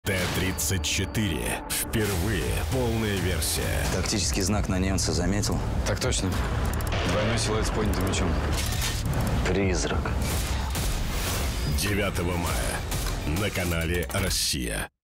Т-34. Впервые полная версия. Тактический знак на немца заметил? Так точно. Двойной силуэт с поднятым мечом. Призрак. 9 мая на канале «Россия».